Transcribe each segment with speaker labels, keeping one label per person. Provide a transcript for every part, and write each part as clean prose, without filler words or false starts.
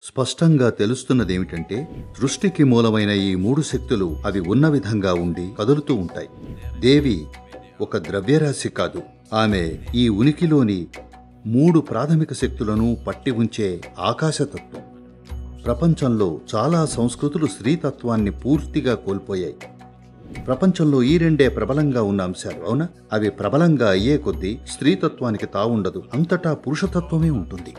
Speaker 1: స్పష్టంగా తెలుస్తున్నదేమిటంటే సృష్టికి మూలమైన ఈ మూడు శక్తులు అవి ఉన్న విధంగా ఉండి కదులుతూ ఉంటాయి. దేవి ఒక ద్రవ్యరాశి కాదు. ఆమె ఈ ఉనికిలోని మూడు ప్రాథమిక శక్తులను పట్టి ఉంచే ఆకాశతత్వం. ప్రపంచంలో చాలా సంస్కృతులు స్త్రీతత్వాన్ని పూర్తిగా కోల్పోయాయి. ప్రపంచంలో ఈ రెండే ప్రబలంగా ఉన్న అంశాలు. అవునా? అవి ప్రబలంగా అయ్యే కొద్దీ స్త్రీతత్వానికి తావుండదు. అంతటా పురుషతత్వమే ఉంటుంది.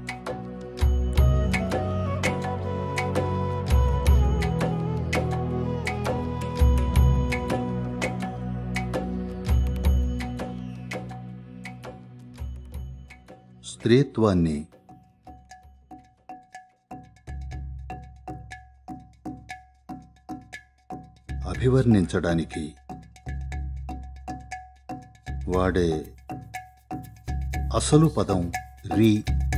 Speaker 1: స్త్రీత్వాన్ని అభివర్ణించడానికి వాడే అసలు పదం రీ.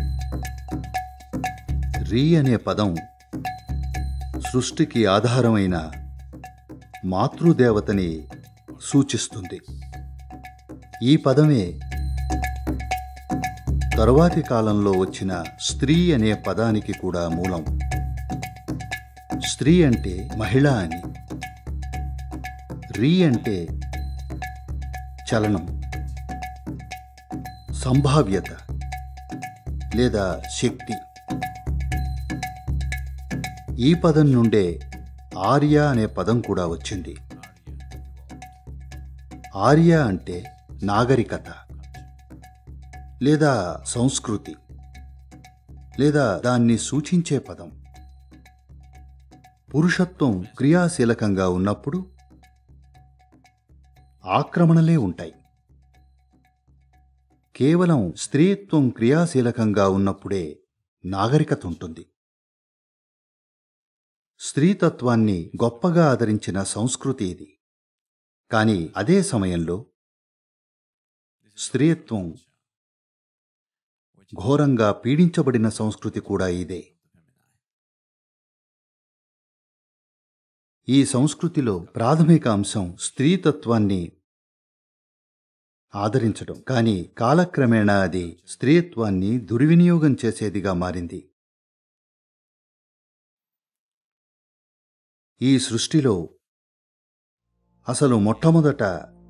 Speaker 1: రీ అనే పదం సృష్టికి ఆధారమైన మాతృదేవతని సూచిస్తుంది. ఈ పదమే తరువాతి కాలంలో వచ్చిన స్త్రీ అనే పదానికి కూడా మూలం. స్త్రీ అంటే మహిళ అని, రీ అంటే చలనం, సంభావ్యత లేదా శక్తి. ఈ పదం నుండే ఆర్య అనే పదం కూడా వచ్చింది. ఆర్య అంటే నాగరికత లేదా సంస్కృతి లేదా దాన్ని సూచించే పదం. పురుషత్వం క్రియాశీలకంగా ఉన్నప్పుడు ఆక్రమణలే ఉంటాయి. కేవలం స్త్రీత్వం క్రియాశీలకంగా ఉన్నప్పుడే నాగరికత ఉంటుంది. స్త్రీతత్వాన్ని గొప్పగా ఆదరించిన సంస్కృతి ఇది. కానీ అదే సమయంలో స్త్రీత్వం ఘోరంగా పీడించబడిన సంస్కృతి కూడా ఇదే. ఈ సంస్కృతిలో ప్రాథమిక అంశం స్త్రీతత్వాన్ని ఆదరించడం. కానీ కాలక్రమేణా అది స్త్రీత్వాన్ని దుర్వినియోగం చేసేదిగా మారింది. ఈ సృష్టిలో అసలు మొట్టమొదట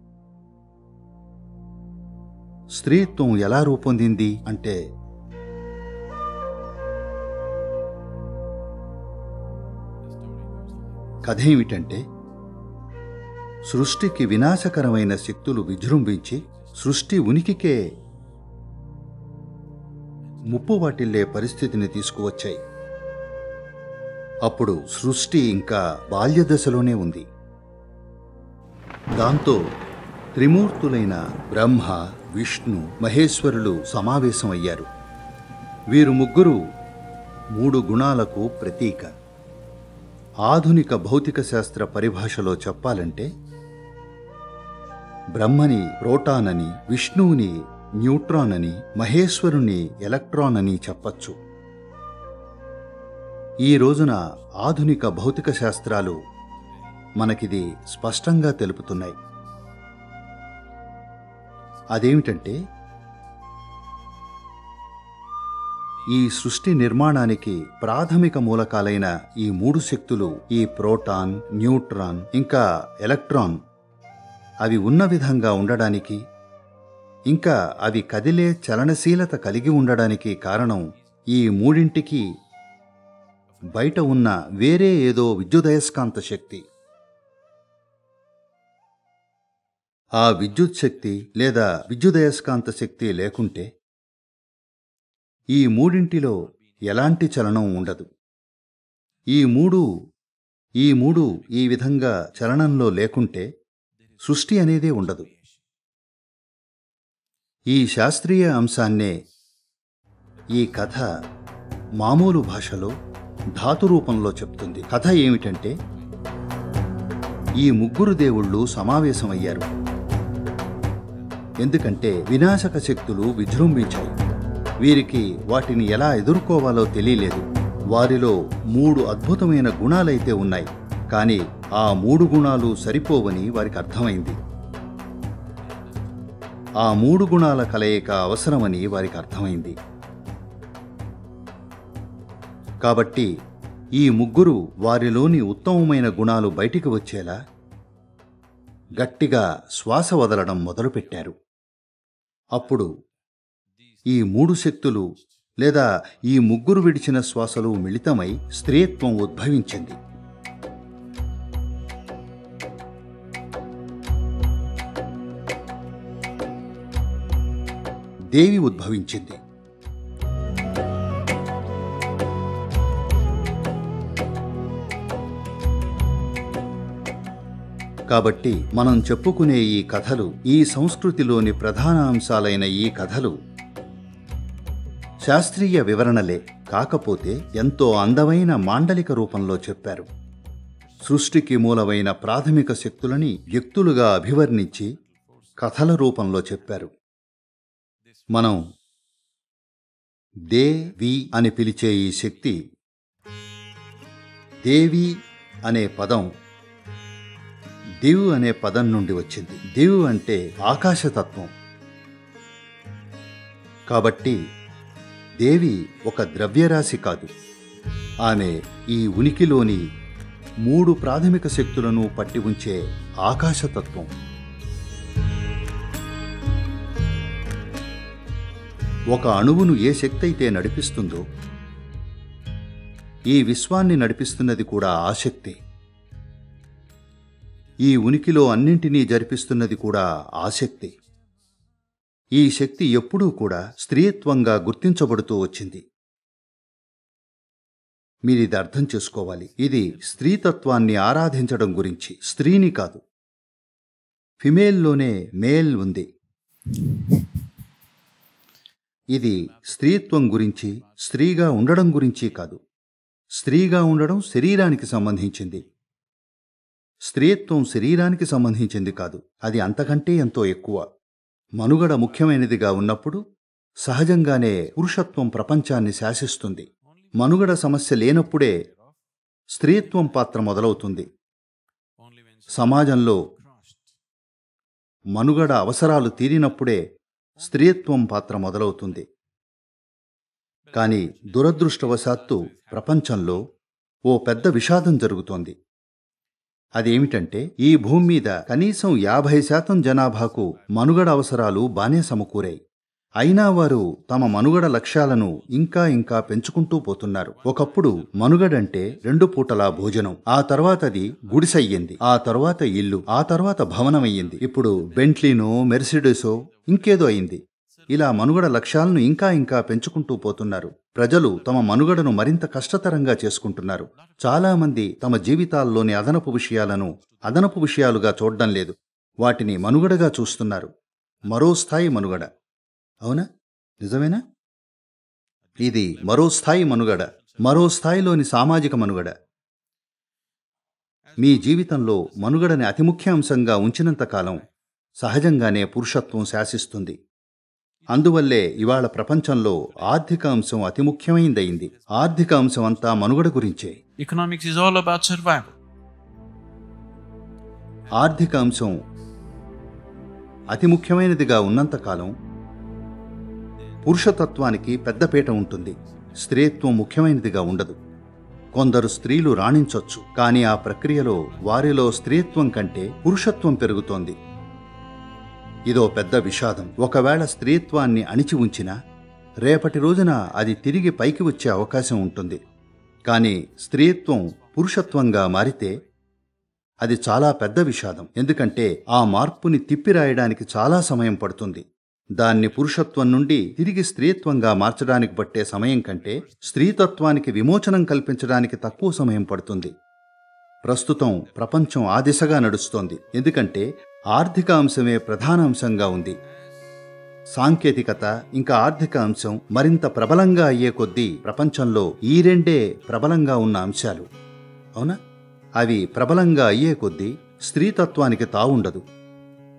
Speaker 1: స్త్రీత్వం ఎలా రూపొందింది అంటే కథ ఏమిటంటే, సృష్టికి వినాశకరమైన శక్తులు విజృంభించి సృష్టి ఉనికికే ముప్పు వాటిల్లే పరిస్థితిని తీసుకువచ్చాయి. అప్పుడు సృష్టి ఇంకా బాల్యదశలోనే ఉంది. దాంతో త్రిమూర్తులైన బ్రహ్మ, విష్ణు, మహేశ్వరులు సమావేశమయ్యారు. వీరు ముగ్గురు మూడు గుణాలకు ప్రతీక. ఆధునిక భౌతిక శాస్త్ర పరిభాషలో చెప్పాలంటే బ్రహ్మని ప్రోటాన్ అని, విష్ణువుని న్యూట్రాన్ అని, మహేశ్వరుని ఎలక్ట్రాన్ అని చెప్పచ్చు. ఈ రోజున ఆధునిక భౌతిక శాస్త్రాలు మనకిది స్పష్టంగా తెలుపుతున్నాయి. అదేమిటంటే, ఈ సృష్టి నిర్మాణానికి ప్రాథమిక మూలకాలైన ఈ మూడు శక్తులు, ఈ ప్రోటాన్, న్యూట్రాన్ ఇంకా ఎలక్ట్రాన్, అవి ఉన్న విధంగా ఉండడానికి, ఇంకా అవి కదిలే చలనశీలత కలిగి ఉండడానికి కారణం ఈ మూడింటికి బయట ఉన్న వేరే ఏదో విద్యుదయస్కాంత శక్తి. ఆ విద్యుత్ శక్తి లేదా విద్యుదయస్కాంత శక్తి లేకుంటే ఈ మూడింటిలో ఎలాంటి చలనం ఉండదు. ఈ మూడు ఈ విధంగా చలనంలో లేకుంటే సృష్టి అనేదే ఉండదు. ఈ శాస్త్రీయ అంశాన్నే ఈ కథ మామూలు భాషలో ధాతు రూపంలో చెప్తుంది. కథ ఏమిటంటే, ఈ ముగ్గురు దేవుళ్ళు సమావేశమయ్యారు. ఎందుకంటే వినాశక శక్తులు విజృంభించాయి. వీరికి వాటిని ఎలా ఎదుర్కోవాలో తెలియలేదు. వారిలో మూడు అద్భుతమైన గుణాలైతే ఉన్నాయి, కానీ ఆ మూడు గుణాలు సరిపోవని వారికి అర్థమైంది. ఆ మూడు గుణాల కలయిక అవసరమని వారికి అర్థమైంది. కాబట్టి ఈ ముగ్గురు వారిలోని ఉత్తమమైన గుణాలు బయటికి వచ్చేలా గట్టిగా శ్వాస వదలడం మొదలుపెట్టారు. అప్పుడు ఈ మూడు శక్తులు లేదా ఈ ముగ్గురు విడిచిన శ్వాసలు మిళితమై స్త్రీత్వం ఉద్భవించింది. దేవి ఉద్భవించింది. కాబట్టి మనం చెప్పుకునే ఈ కథలు, ఈ సంస్కృతిలోని ప్రధాన అంశాలైన ఈ కథలు శాస్త్రీయ వివరణలే, కాకపోతే ఎంతో అందమైన మాండలిక రూపంలో చెప్పారు. సృష్టికి మూలమైన ప్రాథమిక శక్తులని వ్యక్తులుగా అభివర్ణించి కథల రూపంలో చెప్పారు. మనం దేవి అని పిలిచే ఈ శక్తి, దేవి అనే పదం దివ్ అనే పదం నుండి వచ్చింది. దివ్ అంటే ఆకాశతత్వం. కాబట్టి దేవి ఒక ద్రవ్యరాశి కాదు. ఆమె ఈ ఉనికిలోని మూడు ప్రాథమిక శక్తులను పట్టి ఉంచే ఆకాశతత్వం. ఒక అణువును ఏ శక్తి అయితే నడిపిస్తుందో, ఈ విశ్వాన్ని నడిపిస్తున్నది కూడా ఆ శక్తి. ఈ ఉనికిలో అన్నింటినీ జరిపిస్తున్నది కూడా ఆ శక్తి. ఈ శక్తి ఎప్పుడూ కూడా స్త్రీత్వంగా గుర్తించబడుతూ వచ్చింది. మీరిది అర్థం చేసుకోవాలి. ఇది స్త్రీతత్వాన్ని ఆరాధించడం గురించి, స్త్రీని కాదు. ఫిమేల్లోనే మేల్ ఉంది. ఇది స్త్రీత్వం గురించి, స్త్రీగా ఉండడం గురించి కాదు. స్త్రీగా ఉండడం శరీరానికి సంబంధించింది. స్త్రీత్వం శరీరానికి సంబంధించింది కాదు. అది అంతకంటే ఎంతో ఎక్కువ. మనుగడ ముఖ్యమైనదిగా ఉన్నప్పుడు సహజంగానే పురుషత్వం ప్రపంచాన్ని శాసిస్తుంది. మనుగడ సమస్య లేనప్పుడే స్త్రీత్వం పాత్ర మొదలవుతుంది. సమాజంలో మనుగడ అవసరాలు తీరినప్పుడే స్త్రీత్వం పాత్ర మొదలవుతుంది. కానీ దురదృష్టవశాత్తు ప్రపంచంలో ఓ పెద్ద విషాదం జరుగుతోంది. అదేమిటంటే, ఈ భూమి మీద కనీసం 50% జనాభాకు మనుగడ అవసరాలు బానే సమకూరాయి. అయినా వారు తమ మనుగడ లక్ష్యాలను ఇంకా ఇంకా పెంచుకుంటూ పోతున్నారు. ఒకప్పుడు మనుగడంటే 2 పూటలా భోజనం, ఆ తర్వాతది గుడిసయ్యింది, ఆ తర్వాత ఇల్లు, ఆ తర్వాత భవనమయ్యింది. ఇప్పుడు బెంట్లీనో మెర్సిడెసో ఇంకేదో అయింది. ఇలా మనుగడ లక్ష్యాలను ఇంకా ఇంకా పెంచుకుంటూ పోతున్నారు. ప్రజలు తమ మనుగడను మరింత కష్టతరంగా చేసుకుంటున్నారు. చాలామంది తమ జీవితాల్లోని అదనపు విషయాలను అదనపు విషయాలుగా చూడడం లేదు, వాటిని మనుగడగా చూస్తున్నారు. మరో స్థాయి మనుగడ. అవునా? నిజమేనా? ఇది మరో స్థాయి మనుగడ, మరో స్థాయిలోని సామాజిక మనుగడ. మీ జీవితంలో మనుగడని అతి ముఖ్య అంశంగా ఉంచినంతకాలం సహజంగానే పురుషత్వం శాసిస్తుంది. అందువల్లే ఇవాళ ప్రపంచంలో ఆర్థిక అంశం అతి ముఖ్యమైందయింది. ఆర్థిక అంశం అంతా మనుగడ గురించే.
Speaker 2: Economics is all about survival.
Speaker 1: ఆర్థిక అంశం అతి ముఖ్యమైనదిగా ఉన్నంతకాలం పురుషతత్వానికి పెద్దపీట ఉంటుంది. స్త్రీత్వం ముఖ్యమైనదిగా ఉండదు. కొందరు స్త్రీలు రాణించొచ్చు, కానీ ఆ ప్రక్రియలో వారిలో స్త్రీత్వం కంటే పురుషత్వం పెరుగుతోంది. ఇదో పెద్ద విషాదం. ఒకవేళ స్త్రీత్వాన్ని అణిచి ఉంచినా రేపటి రోజున అది తిరిగి పైకి వచ్చే అవకాశం ఉంటుంది. కానీ స్త్రీత్వం పురుషత్వంగా మారితే అది చాలా పెద్ద విషాదం. ఎందుకంటే ఆ మార్పుని తిప్పిరాయడానికి చాలా సమయం పడుతుంది. దాన్ని పురుషత్వం నుండి తిరిగి స్త్రీత్వంగా మార్చడానికి పట్టే సమయం కంటే స్త్రీతత్వానికి విమోచనం కల్పించడానికి తక్కువ సమయం పడుతుంది. ప్రస్తుతం ప్రపంచం ఆ దిశగా నడుస్తోంది. ఎందుకంటే ఆర్థిక అంశమే ప్రధాన అంశంగా ఉంది. సాంకేతికత ఇంకా ఆర్థిక అంశం మరింత ప్రబలంగా అయ్యే కొద్దీ ప్రపంచంలో ఈ రెండే ప్రబలంగా ఉన్న అంశాలు. అవునా? అవి ప్రబలంగా అయ్యే కొద్దీ స్త్రీతత్వానికి తావుండదు.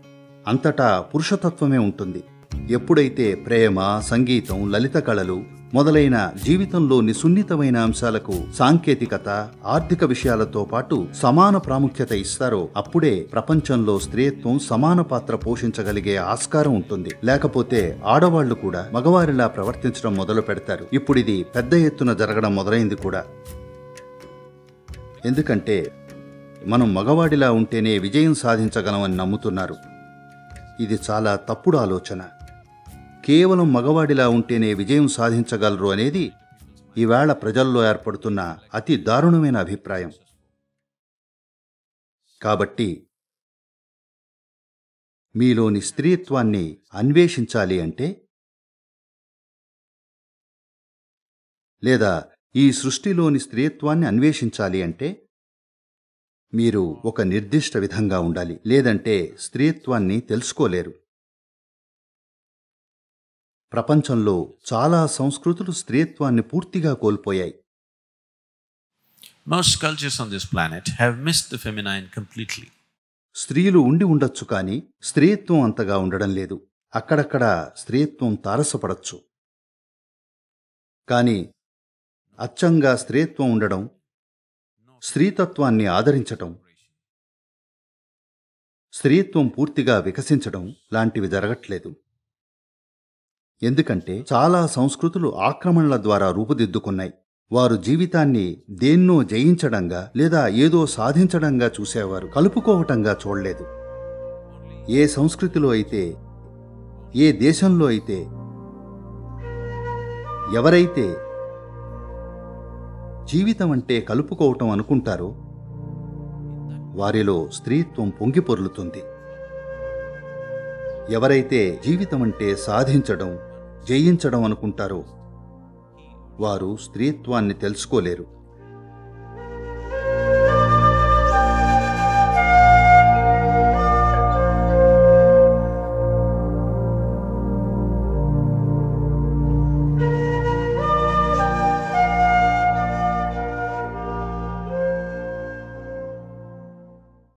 Speaker 1: అంతటా పురుషతత్వమే ఉంటుంది. ఎప్పుడైతే ప్రేమ, సంగీతం, లలిత కళలు, మొదలైన జీవితంలోని సున్నితమైన అంశాలకు సాంకేతికత, ఆర్థిక విషయాలతో పాటు సమాన ప్రాముఖ్యత ఇస్తారో అప్పుడే ప్రపంచంలో స్త్రీత్వం సమాన పాత్ర పోషించగలిగే ఆస్కారం ఉంటుంది. లేకపోతే ఆడవాళ్లు కూడా మగవారిలా ప్రవర్తించడం మొదలు పెడతారు. ఇప్పుడిది పెద్ద ఎత్తున జరగడం మొదలైంది కూడా. ఎందుకంటే మనం మగవాడిలా ఉంటేనే విజయం సాధించగలమని నమ్ముతున్నారు. ఇది చాలా తప్పుడు ఆలోచన. కేవలం మగవాడిలా ఉంటేనే విజయం సాధించగలరు అనేది ఈవేళ ప్రజల్లో ఏర్పడుతున్న అతి దారుణమైన అభిప్రాయం. కాబట్టి మీలోని స్త్రీత్వాన్ని అన్వేషించాలి అంటే, లేదా ఈ సృష్టిలోని స్త్రీత్వాన్ని అన్వేషించాలి అంటే మీరు ఒక నిర్దిష్ట విధంగా ఉండాలి. లేదంటే స్త్రీత్వాన్ని తెలుసుకోలేరు. ప్రపంచంలో చాలా సంస్కృతులు స్త్రీత్వాన్ని పూర్తిగా కోల్పోయాయి.
Speaker 2: Most cultures on this planet have missed the feminine completely.
Speaker 1: స్త్రీలు ఉండి ఉండొచ్చు, కానీ స్త్రీత్వం అంతగా ఉండడం లేదు. అక్కడక్కడ స్త్రీత్వం తారసపడచ్చు, కానీ అచ్చంగా స్త్రీత్వం ఉండడం, స్త్రీతత్వాన్ని ఆదరించటం, స్త్రీత్వం పూర్తిగా వికసించడం లాంటివి జరగట్లేదు. ఎందుకంటే చాలా సంస్కృతులు ఆక్రమణల ద్వారా రూపుదిద్దుకున్నాయి. వారు జీవితాన్ని దేన్నో జయించడంగా లేదా ఏదో సాధించడంగా చూసేవారు, కలుపుకోవటంగా చూడలేదు. ఏ సంస్కృతిలో అయితే, ఏ దేశంలో అయితే, ఎవరైతే జీవితం అంటే కలుపుకోవటం అనుకుంటారో వారిలో స్త్రీత్వం పొంగి పొర్లుతుంది. ఎవరైతే జీవితం అంటే సాధించడం, జయించడం అనుకుంటారో వారు స్త్రీత్వాన్ని తెలుసుకోలేరు.